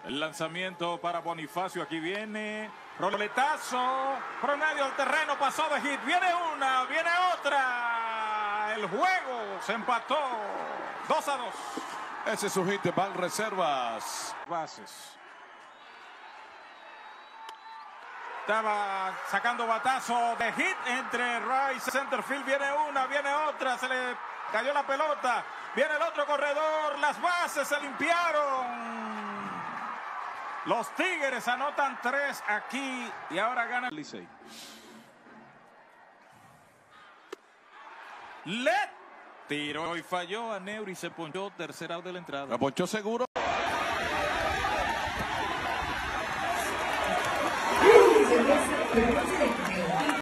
El lanzamiento para Bonifacio. Aquí viene. Roletazo. Promedio del terreno. Pasó de hit. Viene una. Viene otra. El juego se empató. 2-2. Ese es su hit de Banreservas. Bases. Estaba sacando batazo de hit entre Rice y Centerfield. Viene una, viene otra. Se le cayó la pelota. Viene el otro corredor. Las bases se limpiaron. Los Tigres anotan 3 aquí y ahora gana el Licey. Le tiró y falló a Neuri. Se ponchó tercera de la entrada. La ponchó seguro.